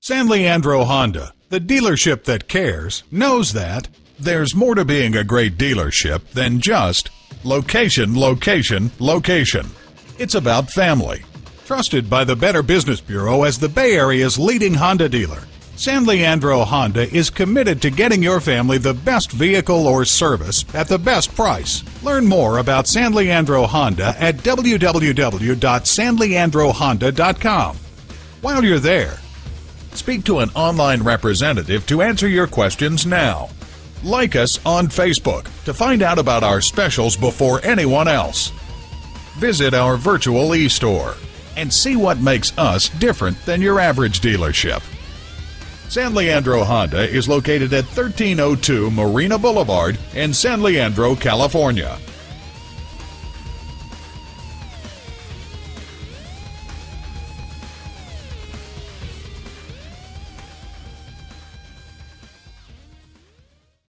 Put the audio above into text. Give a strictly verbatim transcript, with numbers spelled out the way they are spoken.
San Leandro Honda, the dealership that cares, knows that there's more to being a great dealership than just location, location, location. It's about family. Trusted by the Better Business Bureau as the Bay Area's leading Honda dealer, San Leandro Honda is committed to getting your family the best vehicle or service at the best price. Learn more about San Leandro Honda at w w w dot san leandro honda dot com. While you're there, speak to an online representative to answer your questions now. Like us on Facebook to find out about our specials before anyone else. Visit our virtual e-store and see what makes us different than your average dealership. San Leandro Honda is located at thirteen oh two Marina Boulevard in San Leandro, California.